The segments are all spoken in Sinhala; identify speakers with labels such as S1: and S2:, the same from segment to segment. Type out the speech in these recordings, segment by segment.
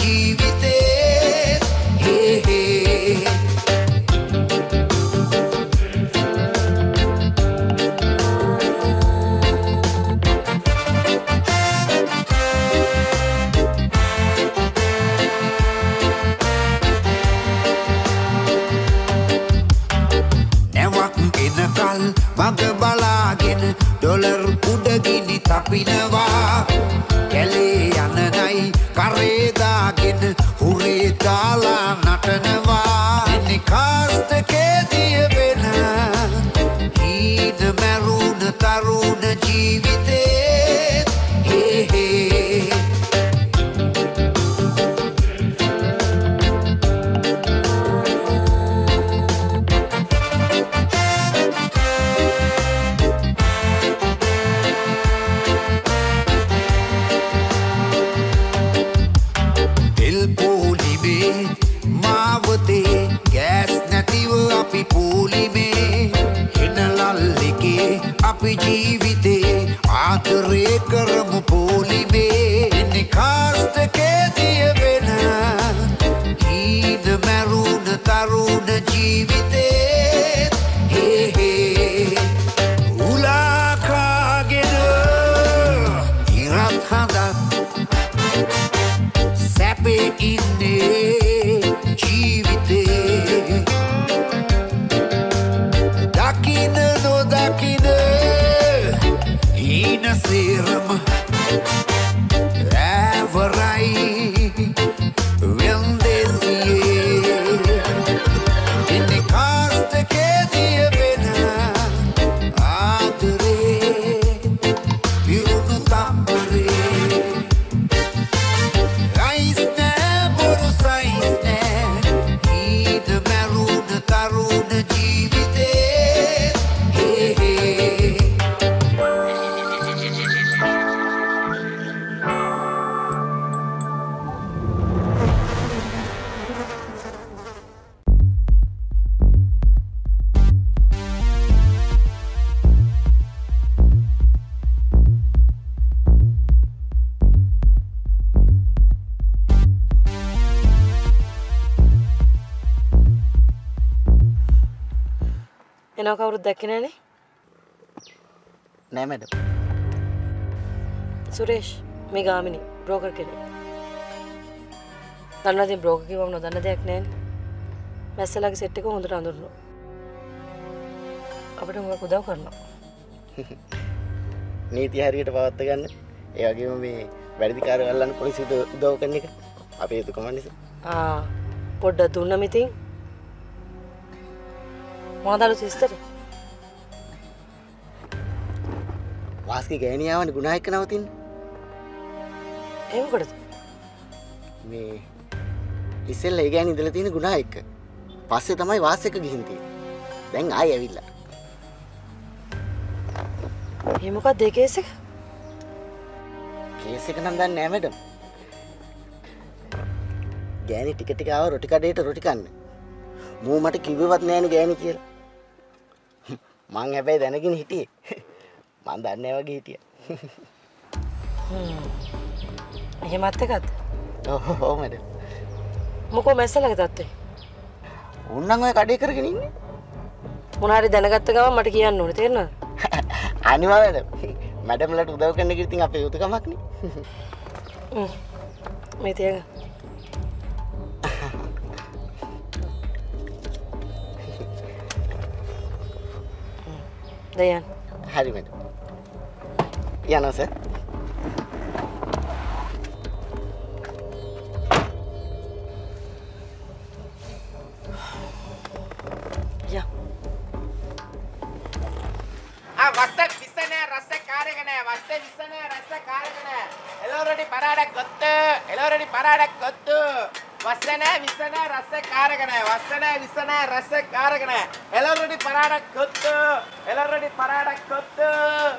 S1: ජීවිතේ මග බලාගෙන ඩොලර් උඩගිනි තපිනවා කැලේ යන නයි කරේ දාගෙන හුරේ දාලා නටනවා එන්නේ කාස්ටකේදිය වෙන හීන මරුණ තරුණ ජීවිතේ අපි පූලිමේ හිනලල්ලිකේ අපි ජීවිතේ ආදරේ කරමු පූලිමේ එන්නේ කාස්ටකේදිය වෙන හීන මරුණ තරුණ ජීවිතේ උලා කාගෙන ඉරත් හඳක් සැපේ ඉන්නේ ජීවිතේ Serum every when they see in the cost get the bena adre you no tambare ais ne boru sais ne id merud tarud jeevite
S2: එනවා කවුරුත් දැක්කේ නැනේ?
S3: නෑ මැඩම්.
S2: සුරේෂ් මේ ගාමිණී බ්‍රෝකර් කෙනෙක්. දන්නවද බ්‍රෝකර් කිව්වම නොදන්න දෙයක් නෑනේ. මැස්සලාගේ සෙට් එක හොඳට අඳුරනවා. අපිට මොකක් උදව් කරනවා.
S3: නීති හරියට පවත්වා ගන්න. ඒ වගේම මේ වැඩිකාරයෝ අල්ලන්න පොලිසිය උදව් කරන එක අපේ යුතුකම නිසා.
S2: පොඩ්ඩක් දුන්නම ඉතින් මොනවාද සිස්ටර්?
S3: වාස්කේ ගෑණියාවනේ ගුණායක නවතින්නේ.
S2: එහෙම කොටද?
S3: මේ ඉස්සෙල්ලා ඒ ගෑණි ඉඳලා තියෙන ගුණායක. පස්සේ තමයි වාස් එක ගිහින් තියෙන්නේ. දැන් ආයෙ ඇවිල්ලා.
S2: ඒ මොකක්ද ඒ කේස් එක?
S3: කේස් එක නම් දන්නේ නෑ මැඩම්. ගෑණි ටික ටික ආව රොටි කඩේට රොටි කන්න. මූ මට කිව්වවත් නෑනේ ගෑණි කියලා. මං හැබැයි දැනගෙන හිටියේ. මං දන්නේ වගේ හිටියා.
S2: එහෙමත් එකද?
S3: ඔව් මැඩම්.
S2: මොකෝ මැස්සලගේ තත්ත්වේ?
S3: උන්නම් ඔය කඩේ කරගෙන ඉන්නේ.
S2: මොන හරි දැනගත්ත ගමන් මට කියන්න ඕනේ තේරෙනවද?
S3: අනිවාර්යයෙන් මැඩම්ලට උදව් කරන්න කිව්ව ඉතින් අපේ යුතුකමක් නේ.
S2: මේ තියගන්න. දයන්.
S3: හරි මැඩම්. යනවා sir.
S2: Ja.
S4: Vaste visane rasse karagane vaste visane rasse karagane eloradi paradak gottu eloradi paradak gottu vasane visane rasse karagane vasane visane rasse karagane eloradi paradak gottu eloradi paradak gottu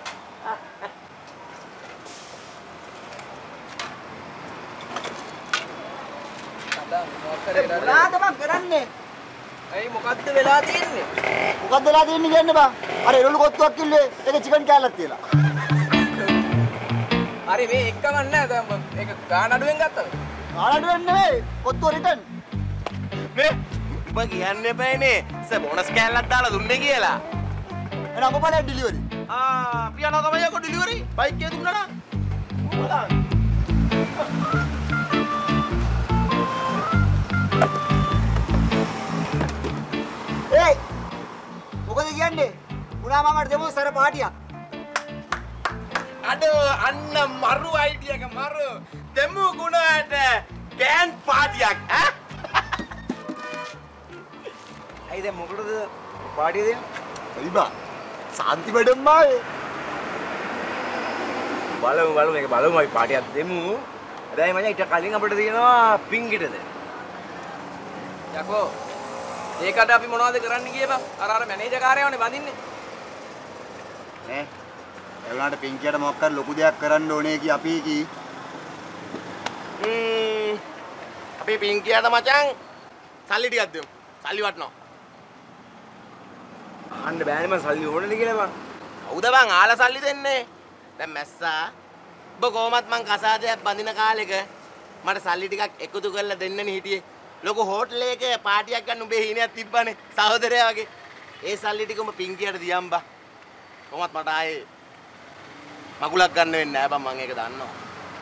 S3: මොනවාද මම කරන්නේ?
S4: ඇයි මොකද්ද වෙලා තියෙන්නේ?
S3: මොකද්ද වෙලා තියෙන්නේ කියන්න බා. අර එළවලු කොත්තුවක් කිල්ලේ ඒක චිකන් කෑල්ලක් තියලා.
S4: හරි මේ එක්කම නැහැ. ඒක ගාන අඩුවෙන් ගත්තද?
S3: ආඩුවෙන් නෙවෙයි කොත්තු රිටර්න්.
S4: මේ උඹ කියන්නේ බෑනේ. බෝනස් කෑල්ලක් දාලා දුන්නේ කියලා.
S3: එන අප බලය ඩිලිවරි.
S4: අපි යනවා තමයි යකෝ ඩිලිවරි. බයික් එකේ දුන්නා නා. බලන්න.
S3: ඒයි මොකද කියන්නේ? උනා මාමට දෙමු සර පාටියක්.
S4: අඩෝ අන්න මරු අයිඩියා එක මරු. දෙමු ගුණාට ගෑන් පාටියක් ඈ.
S3: ඇයි දැන් මොකටද පාටිය දෙන්නේ? එයිබා සාන්ති වැඩම්මාවේ.
S4: බලමු මේක බලමු අපි පාටියක් දෙමු. හැබැයි මචං ඊට කලින් අපිට තියෙනවා පිංගිටද. යකෝ ඒකට අපි මොනවද කරන්න ගියේ බං? අර මැනේජර් කාර්යවනේ බඳින්නේ.
S3: නේ එවලන්ට පිංකියට මොකක් කර ලොකු දෙයක් කරන්න ඕනේ කි අපි කි.
S4: අපි පිංකියට මචං සල්ලි ටිකක් දෙමු. සල්ලි වටනවා. අහන්න බෑනේ මං සල්ලි ඕනද කියලා බං. කවුද බං ආලා සල්ලි දෙන්නේ? දැන් මැස්සා ඔබ කොහමත් මං කසාදයක් බඳින කාලෙක මට සල්ලි ටිකක් එකතු කරලා දෙන්නනේ හිටියේ. ලොකු හෝටල් එකේ පාටියක් ගන්න උඹේ හීනයක් තිබ්බනේ සහෝදරයා වගේ. ඒ සල්ලි ටික උඹ පිංකියට දියම් බා. කොහොමත් මට ආයේ මගුලක් ගන්න වෙන්නේ නැහැ බං මං ඒක දන්නවා.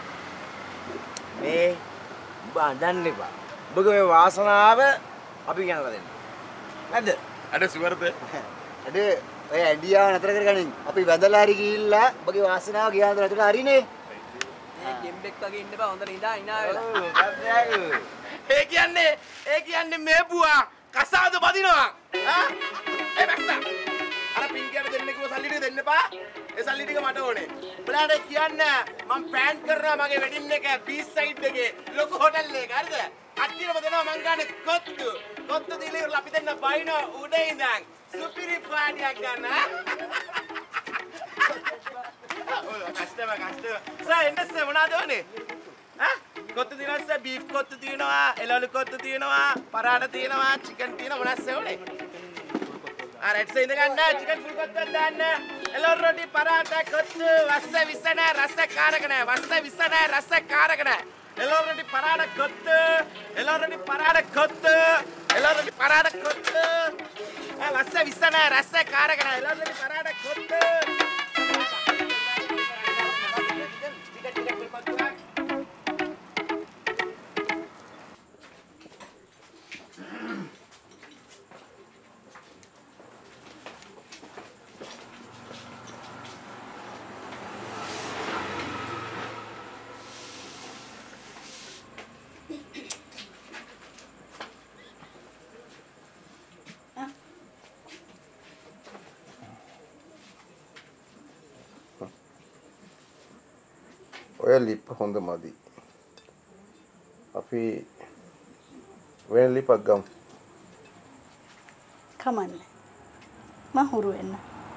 S4: මේ උඹ අඬන්න එපා. උඹගේ මේ වාසනාව අපි කියනලා දෙන්න. නැද්ද? අඩ සුවර්ද?
S3: අඩ ඔය ඇඩියා නතර කරගනින්. අපි වැදලා හරි ගිහිල්ලා ඔබගේ වාසනාව ගියා හඳුන අතට හරිනේ.
S4: මේ ගෙම්බෙක් වගේ ඉන්න බා හොඳට ඉඳා වෙලා. ඒ කියන්නේ මේ පුවා කසාද බදිනවා. ආ? ඒ මැස්සා. අර පින්කියට දෙන්න කිව්ව සල්ලි ටික දෙන්න එපා. ඒ සල්ලි ටික මට ඕනේ. උඹලාට කියන්න මම ප්‍රෑන්ක් කරනවා මගේ වෙඩින් එක බීච් සයිඩ් එකේ ලොකු හෝටල් එකක. හරිද? අච්චිරම දෙනවා මං ගන්න කොත්තු. කොත්තු දීලා ඉවරලා අපි දෙන්න බයින උඩ ඉඳන් සුපිරි පාටියක් ගන්න. කස්ටමර්. සර් එන්නස් මොනවද ඕනේ? ඈ? කොත්තු තියෙනවා සර් බීෆ් කොත්තු තියෙනවා, එළවලු කොත්තු තියෙනවා, පරාට තියෙනවා, චිකන් තියෙනවා මොනවද ඕනේ? රෙඩ්ස ඉඳ ගන්න චිකන් ෆුල් කොත්තුවක් දාන්න. එළවලු රොටි පරාට කොත්තු වස්ස විස නැහැ රස කාරක නැහැ. වස්ස විස නැහැ රස කාරක නැහැ. එළවලු රොටි පරාට කොත්තු, එළවලු රොටි පරාට කොත්තු, එළවලු රොටි පරාට කොත්තු. වස්ස විස නැහැ රස කාරක නැහැ. එළවලු රොටි පරාට කොත්තු.
S5: ඔය ලිප් හොඳ මදි. අපි වෙන ලිපක් ගමු.
S6: කමන්නේ. මම හුරු වෙන්න.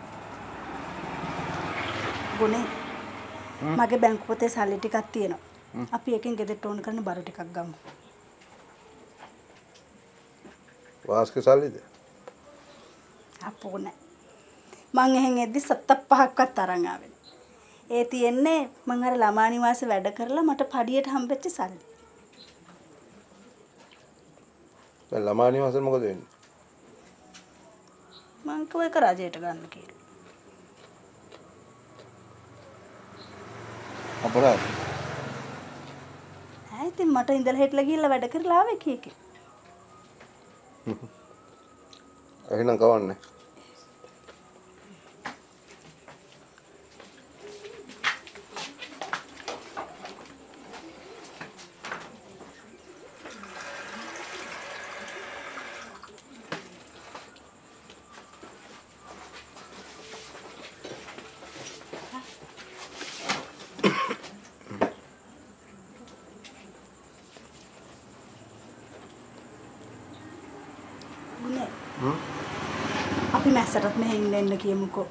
S6: ගුණේ. මගේ බැංකු පොතේ සල්ලි ටිකක් තියෙනවා. අපි එකෙන් ගෙදරට ඕන කරන බරු ටිකක් ගමු.
S5: වාස්කේ සල්ලිද?
S6: අපෝ නෑ. මං එහෙන් එද්දි 75ක්වත් අරන් ආවේ. ඒ තියෙන්නේ මං අර ළමා නිවාසේ වැඩ කරලා මට පඩියට හම්බෙච්ච සල්ලි.
S5: දැන් ළමා නිවාසෙ මොකද වෙන්නේ?
S6: මං කෝ එක රජයට ගන්න කියලා.
S5: අපරාධ.
S6: ඉතින් මට ඉඳලා හෙටලා ගිහිල්ලා වැඩ කරලා ආවේ කීකේ.
S5: එහෙනම් කවන්නේ.
S6: අපි මැස්සටත් මෙහෙන් ඉන්න කියමුකෝ.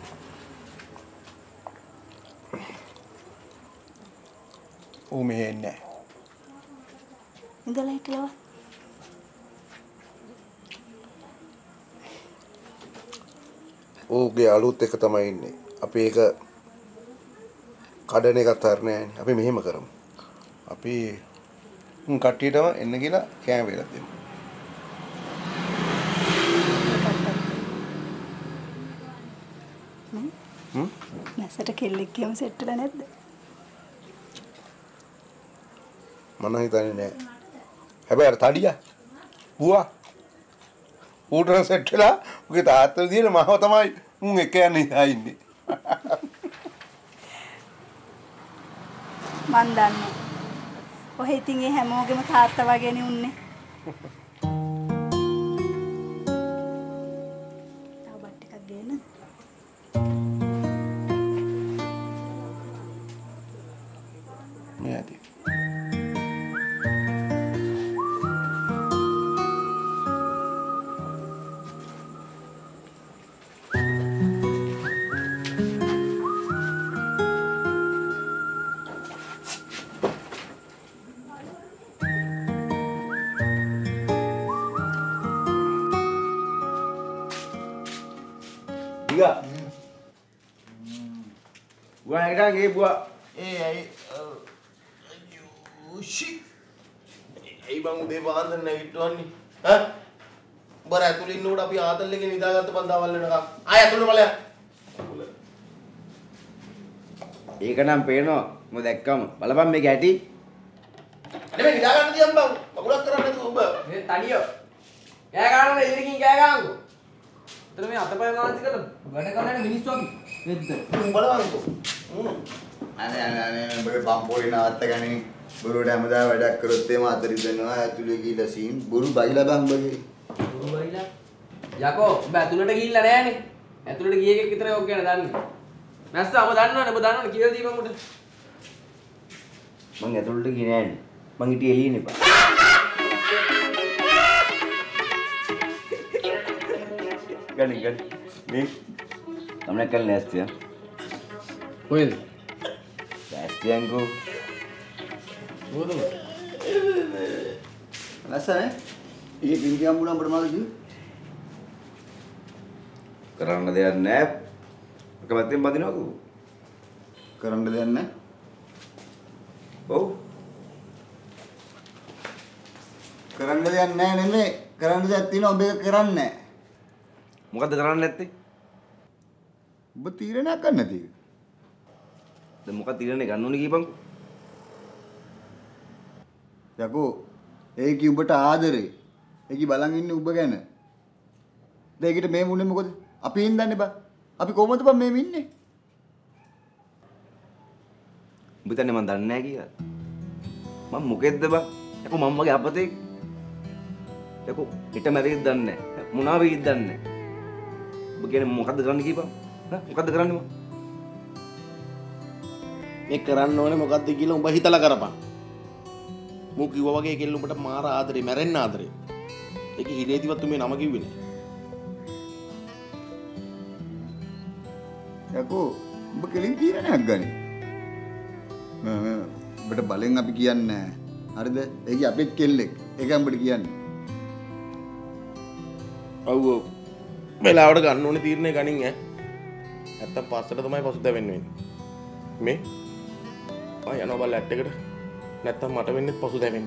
S5: ඌ මෙහෙ එන්නේ නැහැ.
S6: ඉඳලා හිටලව.
S5: ඌගේ අලුත් එක තමයි ඉන්නේ. අපි ඒක කඩන එකත් හරිනේ නෑනේ. අපි මෙහෙම කරමු. අපි කට්ටියටම එන්න කියලා කෑම වේලක් දෙමු.
S6: නැසට කෙල්ලෙක් කියමු සෙට් වෙලා නැද්ද?
S5: මම හිතන්නේ නෑ. හැබැයි අර තඩියා පුවා ඌටර සෙට් වෙලා උගේ තාත්තලා දින මහව තමයි උන් එක යන්නේ ඉන්නේ.
S6: මන් දන්නේ. ඔහෙ ඉතින් ඒ හැමෝගෙම තාත්තා වගේනේ උන්නේ. තව බත් ටිකක් ගේන්න.
S5: මේ ඇති.
S7: Buah yang dah buah.
S5: shit. ඒ බං උදේ පාන්දර නැගිට්ටවන්නේ. ඈ? බර ඇතුළේ ඉන්නකොට අපි ආතල් එකේ නිදාගත්ත පන්දාවල් වෙනකම්. ආය ඇතුළේ බලයක්.
S7: ඒක නම් පේනවා. මම දැක්කම. බලපන් මේක ඇටි.
S5: නෙමෙයි නිදා ගන්න දියම් බං. මකුලක් කරන්නේ නැතුව ඔබ.
S8: මේ තනියෝ. කෑ ගන්නනේ ඉදිරියකින් කෑ ගන්නකෝ. උතන මේ අතපය මාන්ති කරලා වැඩ කරන්නේ මිනිස්සු අපි. වෙද්ද.
S5: උඹ බලවන්කෝ.
S9: අනේ උඹේ බම්පෝලි නවත්ත ගන්නේ. බොරුවට හැමදාම වැඩක් කරොත් එම අතරින් දෙනවා ඇතුලේ ගිහලා සීන් බොරු බයිලා බං බගේ.
S8: බොරු බයිලා? යකෝ උඹ ඇතුලට ගිහිල්ලා නැහනේ. ඇතුලට ගිය එකෙක් විතරයි ඔක් ගැන දන්නේ. මැස්සා ඔබ දන්නවනේ ඔබ දන්නවනේ කියලා දීපන් උට.
S7: මං ඇතුළට ගියේ නෑනේ. මං හිටියේ එළියනේ බා. ගන්න. මේ તમને කල් නැස්තිය.
S8: කොහෙද?
S7: නැස්තියන්කෝ.
S8: මොකද?
S9: නැසනේ. ඊ පින්කියම් මුණ අපිට මාළු කිව්වේ.
S7: කරන්න දෙයක් නෑ. කැමැත්තෙන් බඳිනවකෝ.
S9: කරන්න දෙයක් නෑ.
S7: ඔව්.
S9: කරන්න දෙයක් නෑ නෙමෙයි. කරන්න දෙයක් තියෙනවා ඔබ ඒක කරන්නේ නෑ.
S7: මොකද්ද කරන්නේ නැත්තේ?
S9: ඔබ තීරණයක් ගන්න නැති එක.
S7: දැන් මොකක්ද තීරණේ ගන්න ඕනේ කියපන්කෝ.
S9: යකෝ ඒකි උඹට ආදරේ. ඒකි බලන් ඉන්නේ උඹ ගැන. දැන් ඒකට මේ මුන්නේ මොකද? අපි හින්දන්නේ බා. අපි කොහොමද බං මේ ඉන්නේ?
S7: උඹ තන්නේ මන් දන්නේ නැහැ කියලා. මම මොකෙද්ද බං? යකෝ මම වගේ අපතේ. යකෝ හිට මැරෙයිද දන්නේ නැහැ. මොනවා වෙයිද දන්නේ නැහැ. ඔබ කියන්නේ මොකද්ද කරන්න කියපන්? හා මොකද්ද කරන්නේ මම?
S3: මේ කරන්න ඕනේ මොකද්ද කියලා උඹ හිතලා කරපන්. මූ කිව්වා වගේ කෙල්ල උඹට මාර ආදරේ මැරෙන්න ආදරේ. ඒක හිරේදිවත් උඹේ නම කිව්වේ නෑ.
S9: යකෝ උඹ කෙලින් තීරණයක් ගන්නේ. උඹට බලෙන් අපි කියන්නේ නෑ. හරිද? ඒකි අපෙත් කෙල්ලෙක්. ඒක උඹට කියන්නේ.
S3: ඔව් ඔව්. වෙලාවට ගන්න ඕනේ තීරණය ගනින් ඈ. නැත්තම් පස්සට තමයි පසුතැවෙන්න වෙන්නේ. මේ යනවා බල ඇට් එකට. නැත්තම් මට වෙන්නේ පසුතැවෙන්න.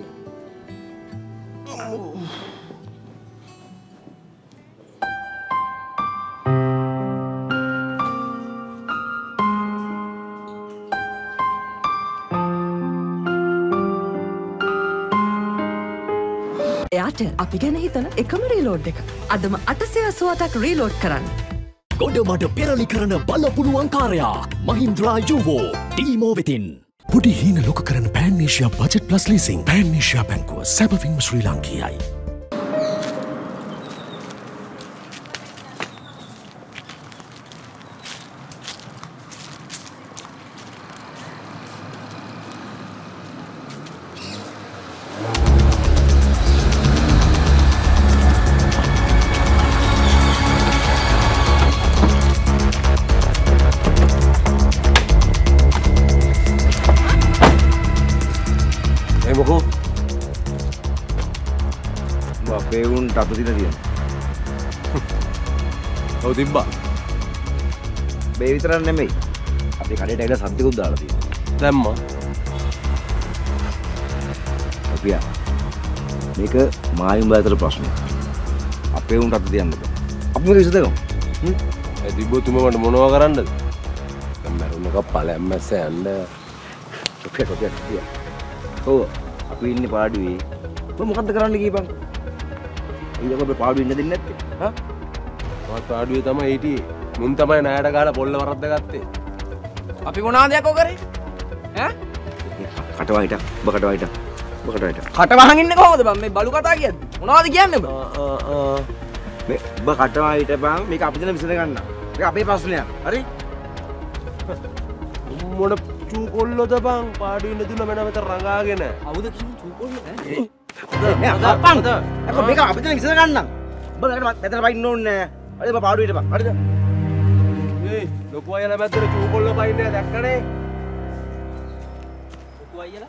S10: එයාට අපි ගැන හිතන එකම රීලෝඩ් එක. අදම 888ක් රීලෝඩ් කරන්න.
S11: ගොඩමඩ පෙරලි කරන බලපුළුවන් කාරයා මහින්ද්‍රා යුවෝ ටීමෝ වෙතින්. පුඩි හීන ලොක කරන Pan Asia budget plus leasing Pan Asia බැංකුව සැබවින්ම ශ්‍රී ලංකීයයි.
S7: අපේ තියලා තියෙනවා.
S5: ඔව් තිබ්බා.
S7: මේ විතරක් නෙමෙයි. අපේ කඩේට ඇවිල්ලා සද්දිකුත් දාලා තියෙනවා.
S12: දැම්මා.
S7: අපියා මේක මායිම් බාතර ප්‍රශ්නයක්. අපේ උන්ට අත දෙන්න බෑ. අපි මේක විසඳගමු.
S12: ඒ තිබ්බොත් මට මොනවා කරන්නද? දැන් මරුණක පළයන් මැස්ස යන්න.
S7: ඔපියා. ඔව් අපි ඉන්නේ පාඩුවේ. ඔය මොකද්ද කරන්න කියපන්? ඊයක ඔබ පාඩුවේ ඉන්න දෙන්නේ නැත්තේ. හා?
S12: මම පාඩුවේ තමයි හිටියේ. මුන් තමයි ණයට ගහලා පොල්ල වරද්ද ගත්තේ.
S8: අපි මොනවද යකෝ කරේ? ඈ?
S7: කටවයිට. ඔබ කටවයිට.
S8: කට වහන් ඉන්නේ කොහොමද බං මේ බලු කතා කියන්නේ? මොනවද කියන්නේ බං?
S7: මේ ඔබ කටවයිට බං මේක අපි දෙන විසඳ ගන්න. මේක අපේ ප්‍රශ්නයක්. හරි?
S12: මොන චූ කොල්ලොද බං පාඩුවේ ඉන්න දුන්න මම මෙතන රඟාගෙන.
S8: අවුද කිව්ව චූ කොල්ල ඈ?
S7: මේක අපි දෙන විසඳ ගන්න. ඔබ මෙතන වයින්න ඕනේ නෑ. හරිද ඔබ පාඩුවේ බං. හරිද?
S12: ඒ ලොකු අයලා මැද්දට චූ කොල්ලෝ පයින්නේ දැක්කනේ.
S8: ලොකු අයියලා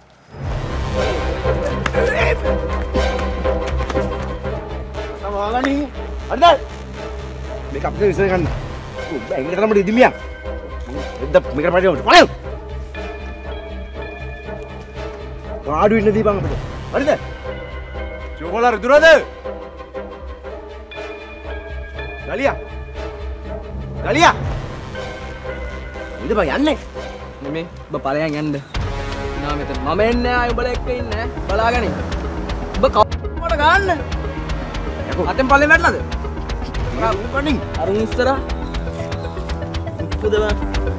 S7: සමාගනි අද මේක අපිට විසඳ ගන්න. ඔබ ඇඟට තමයි ඉදිමියක්. එද්ද මේකට පාඩිය උඩ. පළයෝ. පාඩුවේ ඉන්න දීපන් අපිට. හරිද?
S12: චෝකොලා රිදුරද? ගලියා.
S7: ඉඳ බං යන්නේ.
S8: නෙමෙයි ඔබ ඵලයන් යන්න. නා මෙතන මම එන්නේ ආයි ඔබලා එක්ක ඉන්නේ බලාගනි. ඔබ කවුරුට ගන්න? යකෝ අතෙන් පල්ලෙන් වැටලාද?
S7: කණින්
S8: අරුන් ඉස්සරහ. උපදව.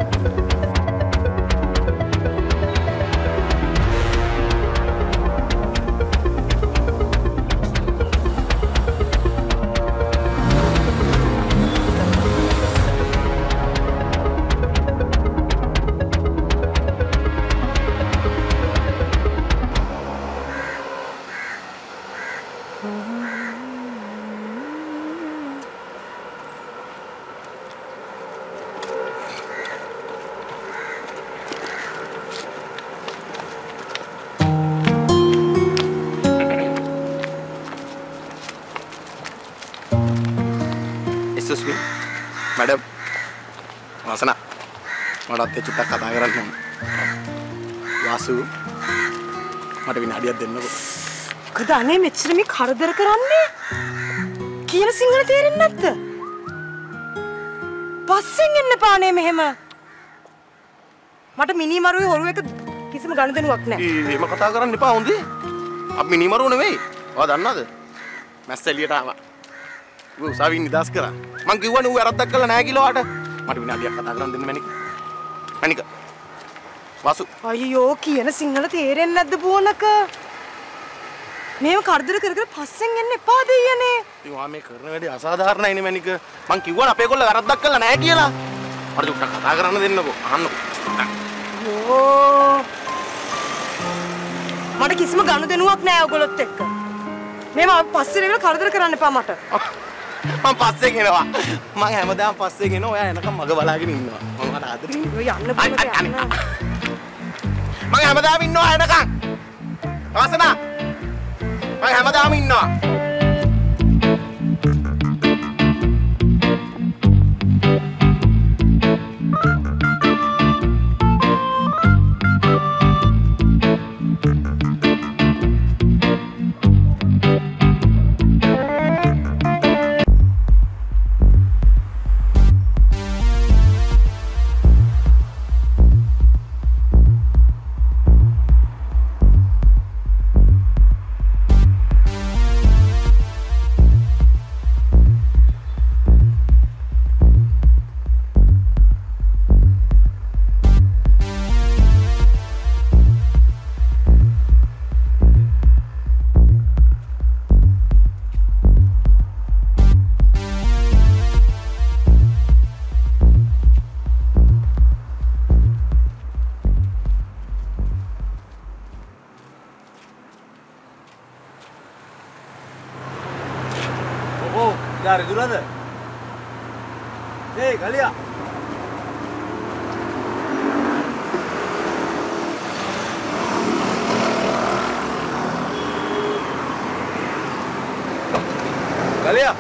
S3: excuse me madam වාසනා මටත් චුට්ටක් කතා කරන්න ඕන වාසු මට විනාඩියක් දෙන්නකෝ
S2: මොකද අනේ මෙච්චර මේ කරදර කරන්නේ කියන සිංහල තේරෙන්නේ නැද්ද පස්සෙන් එන්න පානේ මෙහෙම මට මිනි මරුවේ හොරු එක කිසිම ගනුදෙනුවක් නැහැ
S3: එහෙම කතා කරන්න එපා හොඳේ අපි මිනි මරුව නෙවෙයි ඔයා දන්නවද මැස්ස එළියට ආවා ඌ උසාවියෙන් නිදාස් කරා මං කිව්වනේ ඌ වැරද්දක් කළා නැහැ කියලා ඔයාට මට විනාඩියක් කතා කරන්න දෙන්න මැනික වාසු
S2: අයියෝ කියන සිංහල තේරෙන්නේ නැද්ද පුවනක මේව කරදර කර කර පස්සෙන් එන්න එපා දෙයනේ
S3: ඉතින් ඔයා මේ කරන වැඩේ අසාධාරණයිනේ මැනික මං කිව්වනේ අපේ කොල්ල වැරද්දක් කළා නැහැ කියලා මට චුට්ටක් කතා කරන්න දෙන්නකෝ අහන්නකෝ
S2: මට කිසිම ගනුදෙනුවක් නැහැ ඔයගොල්ලොත් එක්ක මේව පස්සේ ඉවර කරදර කරන්න එපා මට
S3: මම පස්සේ ගෙනවා මම හැමදාම පස්සේ ගෙනවා ඔයා එනකම් මග බලාගෙන ඉන්නවා මම මට ආදරේ
S2: ඔය යන්න පුළුවන් යන්න
S3: මම හැමදාම ඉන්නවා එනකම් වාසනා මම හැමදාම ඉන්නවා
S12: Dari dulu ada. Hei kalian. Kalian.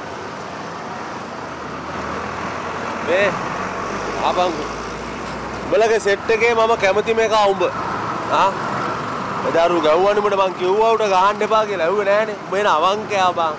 S12: Abang උඹලගේ සෙට් එකේ මම කැමති මේක උඹ. ආ? එදාරු ගව්වනේ උඹට මං කිව්වා උට ගහන්න එපා කියලා. ඇහුවේ නෑනේ. උඹ එන අවංකයා බං.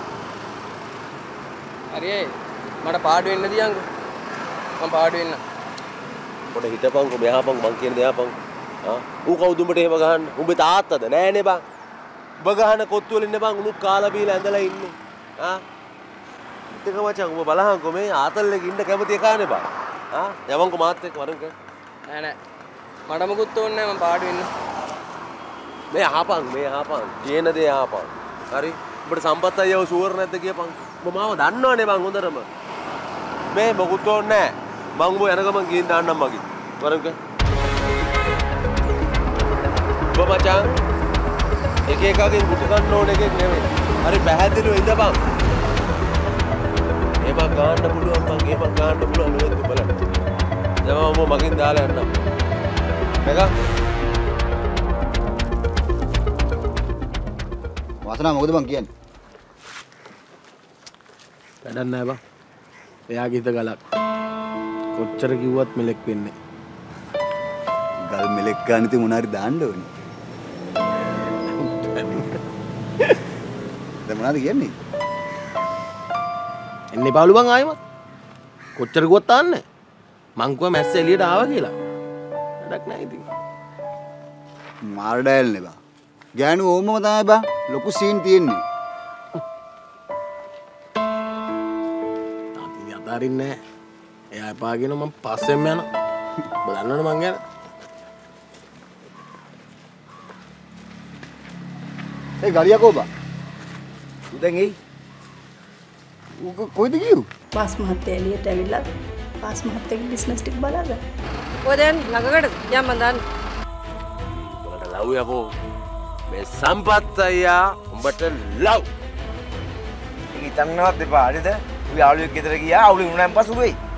S8: හරි මට පාඩු වෙන්න දියන්කෝ. මම පාඩු වෙන්න.
S12: පොඩ හිටපන්කෝ මෙහාපන් මං කියන දේ ආපන්. ආ? ඌ කවුද උඹට එහෙම ගහන්න? උඹේ තාත්තද නෑනේ බං. උඹ ගහන කොත්තු වල ඉන්න බං උනුත් කාලා බීලා ඇඳලා ඉන්නේ. ආ? ඉතින් මචං උඹ බලහන්කෝ මේ ආතල් එකේ ඉන්න කැමති එකානේ බං. ආ? යවන්කෝ මාත් එක්ක වරන්ක.
S8: නෑ නෑ. මට මොකුත් ඕනේ නෑ මම පාඩු වෙන්න.
S12: මේ ආපන් කියන දේ ආපන්. හරි? උඹට සම්පත් අයියව ෂුවර් නැද්ද කියපන්. උඹ මාව දන්නවනේ බං හොඳටම. මේ මොකුත් ඕනේ නෑ. මං උඹ යන ගමන් ගිහින් දාන්නම් මගේ. වරන්ක. උඹ මචං එක එකකින් මුටු ගන්න ඕන එකෙක් නෙමෙයි. හරි පැහැදිලිව ඉඳපන්. ඒව ගන්න පුළුවන් මං ඒව ගන්න පුළුවන් නෙවෙයි බලන්න. දැන් මම මගෙන් දාලා යන්නම්. මේක
S9: වාසනා මොකද බං කියන්නේ?
S3: වැඩක් නෑ බං. එයාගේ හිත ගලක්. කොච්චර කිව්වත් මෙලෙක් වෙන්නේ.
S9: ගල් මෙලෙක් ගන්න ඉතින් මොනාරි දාන්න ඕනේ. දැන් මොනවද කියන්නේ?
S3: එන්නේ පාලු බං ආයෙමත්. කොච්චර කිව්වත් තාන්නේ. මං කිව්වා මැස්ස එළියට ආවා කියලා. වැඩක් නෑ ඉතින්.
S9: මාර ඩයල් නේ බං. ගෑනු ඕමම තමයි බං. ලොකු සීන් තියෙන්නේ.
S3: තාත්ති අතාරින්නේ නෑ. එයා එපාගෙන මම පස්සෙන්ම යනවා. බලන්නනේ මං යන.
S9: ඒ ගලියකෝ බං.
S7: උදෙන් එයි.
S9: කොයිද ගියු?
S6: පාස් මහත්තයා එළියට ඇවිල්ලා පාස් මහත්තයාගේ බිස්නස් ටික බලාගන්න.
S2: ඔය දැන් ළඟකට යම් මන් දාන්න.
S12: උඹට ලව් යකෝ. මේ සම්පත් අයියා උඹට ලව්.
S7: ඒක හිතන්නවත් එපා හරිද? උයි ආලුවෙක් ගෙදර ගියා අවුලේ උණුනම් පසු වෙයි.